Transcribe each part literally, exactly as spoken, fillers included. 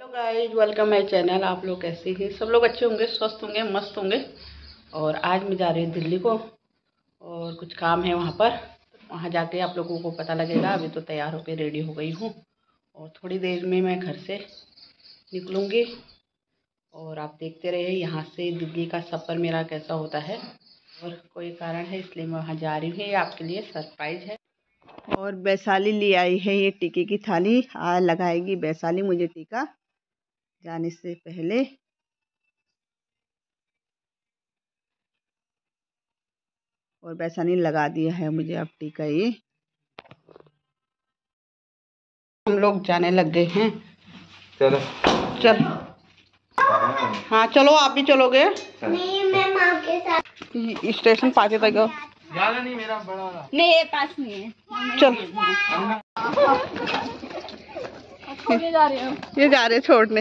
Hello guys, welcome my channel. आप लोग कैसे हैं? सब लोग अच्छे होंगे, स्वस्थ होंगे, मस्त होंगे। और आज मैं जा रही हूँ दिल्ली को और कुछ काम है वहाँ पर। वहाँ जाके आप लोगों को पता लगेगा। अभी तो तैयार होकर रेडी हो गई हूँ और थोड़ी देर में मैं घर से निकलूँगी। और आप देखते रहिए यहाँ से दिल्ली का सफ़र मेरा कैसा होता है। और कोई कारण है इसलिए मैं वहाँ जा रही हूँ, ये आपके लिए सरप्राइज़ है। और वैशाली ले आई है ये टीके की थाली। आज लगाएगी वैशाली मुझे टीका जाने से पहले। और वैशाली लगा दिया है मुझे अब टीका। ये हम लोग जाने लग गए हैं। चलो चल। हाँ चलो, आप भी चलोगे? नहीं, मैं माँ के साथ। स्टेशन पाके तक ज्यादा नहीं, मेरा बड़ा वाला नहीं, ये पास नहीं है। चल। छोड़ने जा रहे हो? ये जा रहे छोड़ने।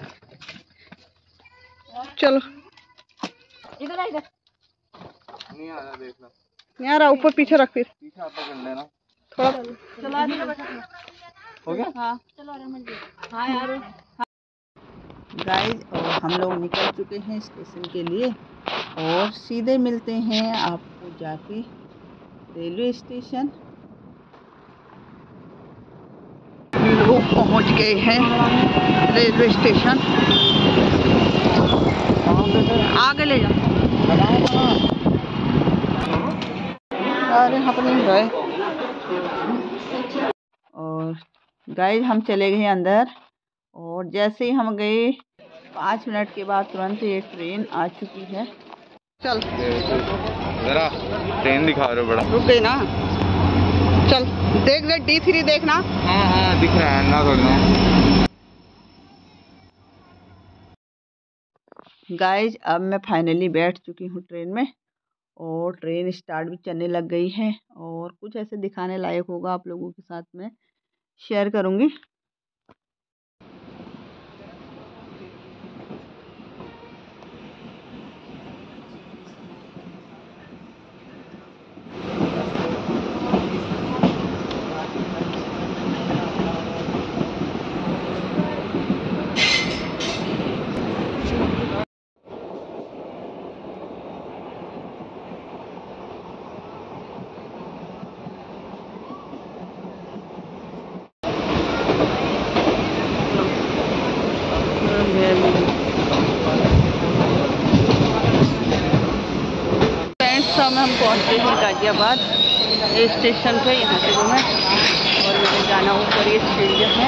चलो। इधर आ, इधर नहीं आ रहा, देख लो। नहीं आ रहा, ऊपर पीछे रख फिर पीछे आप पकड़ लेना थोड़ा। चलो हो गया। हाँ चलो आराम से। हाँ यार, गाइस, और हम लोग निकल चुके हैं स्टेशन के लिए और सीधे मिलते हैं आपको जाके रेलवे स्टेशन। लोग पहुंच गए हैं रेलवे स्टेशन। आगे ले जाओ। अरे यहाँ पर नहीं गए। और गाइस, हम चले गए अंदर और जैसे ही हम गए पाँच मिनट के बाद तुरंत ये ट्रेन आ चुकी है। चल जरा ट्रेन दिखा रहे हो बड़ा। रुक गई ना। चल देख देख डी थ्री देखना। हाँ हाँ दिख रहा है ना, खोलना। गाइज, अब मैं फाइनली बैठ चुकी हूँ ट्रेन में और ट्रेन स्टार्ट भी चलने लग गई है। और कुछ ऐसे दिखाने लायक होगा आप लोगों के साथ में शेयर करूँगी। फ्रेंड्स, हम पहुँचे हैं गाजियाबाद स्टेशन पे। यहाँ से हूँ मैं और मुझे जाना ऊपर ये सीढ़ियाँ हैं।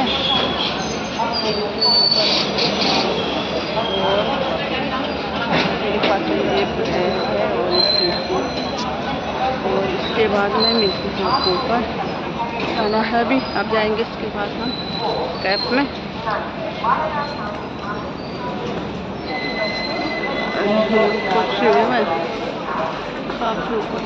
और मेरे पास ये है और और इसके बाद में मिलती हूँ आपको ऊपर। जाना है अभी, अब जाएंगे इसके बाद हम कैब में। सीढ़ी में काफी ऊपर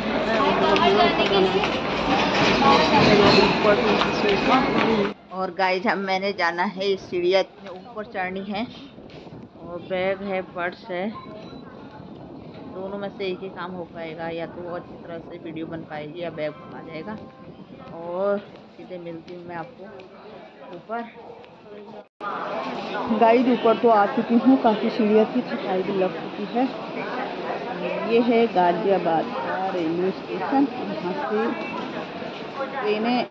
है। और गाइस, हम मैंने जाना है सीढ़ियाँ इतने ऊपर चढ़नी है। और बैग है, पर्स है, दोनों में से एक ही काम हो पाएगा। या तो अच्छी तरह से वीडियो बन पाएगी या बैग आ जाएगा। और सीधे मिलती हूँ मैं आपको ऊपर। गाइस, ऊपर तो आ चुकी हूँ, काफ़ी सीढ़ियाँ थी, थकाई भी लग चुकी है। ये है गाजियाबाद का रेलवे स्टेशन। यहाँ से ट्रेनें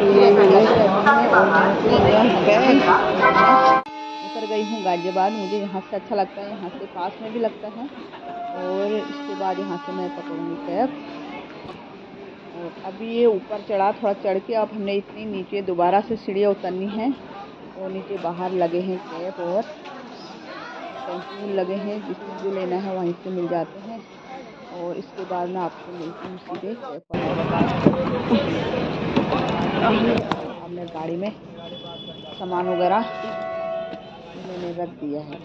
उतर गई हूँ गाजियाबाद। मुझे यहाँ से अच्छा लगता है, यहाँ से पास में भी लगता है। और इसके बाद यहाँ से मैं पकड़ूँगी कैब। और अभी ये ऊपर चढ़ा, थोड़ा चढ़ के अब हमने इतनी नीचे दोबारा से सीढ़ियाँ उतरनी है। और नीचे बाहर लगे हैं कैब और टेम्पू लगे हैं, जिसको जो लेना है वहीं से मिल जाते हैं। और इसके बाद मैं आपको मिलती हूँ सीधे कैब पर। अब मैं गाड़ी में सामान वगैरह मैंने रख दिया है।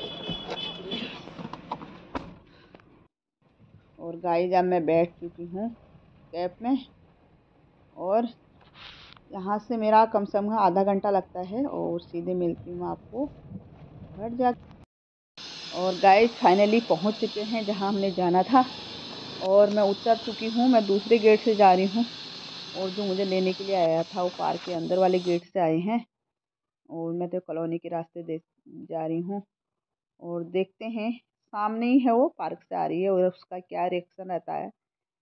और गाइस, अब मैं बैठ चुकी हूँ कैब में। और यहाँ से मेरा कम से कम आधा घंटा लगता है। और सीधे मिलती हूँ आपको घर जा। और गाइस, फाइनली पहुँच चुके हैं जहाँ हमने जाना था। और मैं उतर चुकी हूँ, मैं दूसरे गेट से जा रही हूँ। और जो मुझे लेने के लिए आया था वो पार्क के अंदर वाले गेट से आए हैं। और मैं तो कॉलोनी के रास्ते देख जा रही हूँ और देखते हैं, सामने ही है वो, पार्क से आ रही है और उसका क्या रिएक्शन रहता है।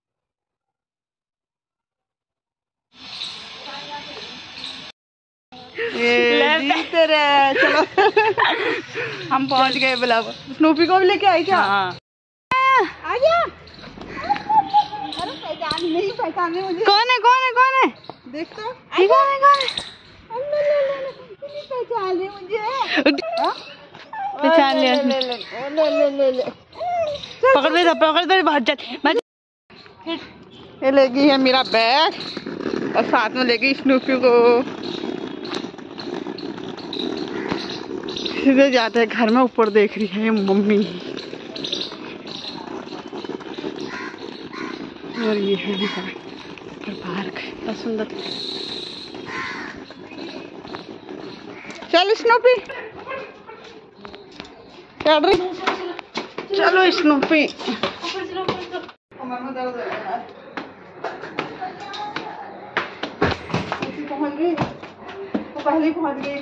ये जीत रहे, चलो हम पहुंच गए। बुलाओ स्नूपी को भी लेके आई क्या? हाँ। आ गया। अरे पहचान नहीं, पहचाने मुझे। कौन है कौन है कौन है? देख तो कौन है कौन है? पहचान लिया मुझे। पहचान लिया। ले ले ले ले ले पकड़ दे पकड़ दे, भाग चल। ये लेगी है मेरा बैग और साथ में लेगी स्नूपी को। सीधे जाते हैं घर में, ऊपर देख रही है मम्मी। और ये है पार्क, बहुत सुंदर। चल स्नूपी, चल रही, चलो स्नूपी। पहुंच गई, वो पहले पहुंच गई।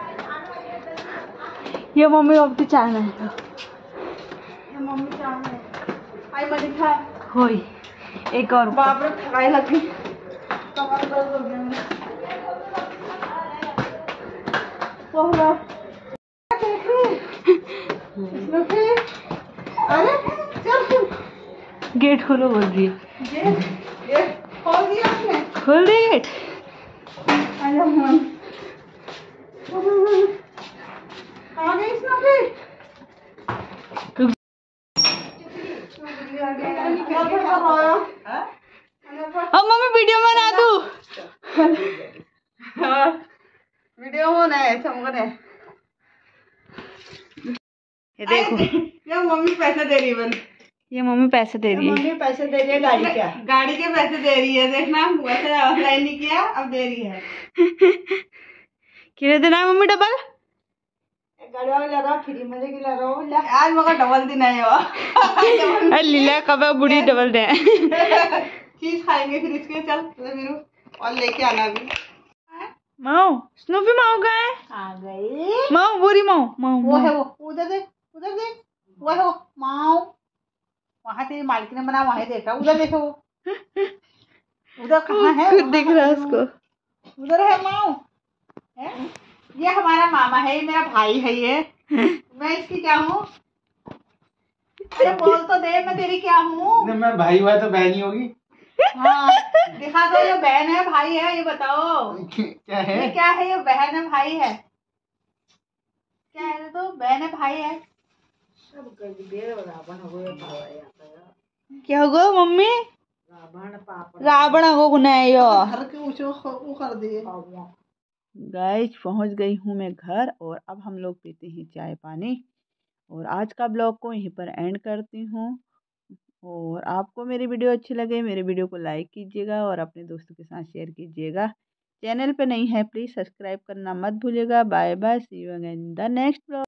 ये मम्मी अब तो चाय नहीं है, ये मम्मी चाय है। आई मलिका होई एक और बाप रे, थकाई लग गई, कमर दर्द हो गया मेरा। अरे चल, गेट खोलो बोल रही है। गेट गेट खोल दिया आपने? खोल दिया गेट। आजा हम आ गई स्नूपी। अब मम्मी वीडियो बना दू। वीडियो बना है चमकने। ये देखो, ये मम्मी पैसे दे रही है। बन ये मम्मी पैसे दे रही है। मम्मी पैसे दे रही है गाड़ी क्या? गाड़ी के पैसे दे रही है, देखना वैसे ऑफलाइन नहीं किया, अब दे रही है। कितने देना है मम्मी डबल? गाड़ी वाले ले रहा फ्री मजे की ले रहा आज मगर डबल दिन है वो। लीला कब बुढ़ी डबल दे चीज खाएंगे फिर इसके। चल मेरू और लेके आना भी। माओ स्नूपी माओ का है? आ गई माओ, बुरी माओ। माओ वो है, वो उधर देख, उधर देख, वो है वो माओ। वहाँ तेरी मालकिन ने बना, वहाँ देखा, उधर देखो वो उधर कहाँ है? खुद दिख रहा है उसको, उधर है माओ। है ये हमारा मामा है, ये मेरा भाई है, ये मैं इसकी क्या हूँ? अरे बोल तो दे, मैं तेरी क्या हूँ? मैं भाई हुआ तो बहन ही होगी। हाँ दिखा दो, ये बहन है भाई है, ये बताओ क्या है? ये क्या है? ये बहन है भाई है? क्या है? तो बहन है भाई है। क्या होगा मम्मी? रावण हो कर दिए। गाइस पहुंच गई हूँ मैं घर और अब हम लोग पीते हैं चाय पानी और आज का ब्लॉग को यहीं पर एंड करती हूँ। और आपको मेरी वीडियो अच्छी लगे, मेरे वीडियो को लाइक कीजिएगा और अपने दोस्तों के साथ शेयर कीजिएगा। चैनल पे नहीं है प्लीज़ सब्सक्राइब करना मत भूलिएगा। Bye bye, see you again in the next blog.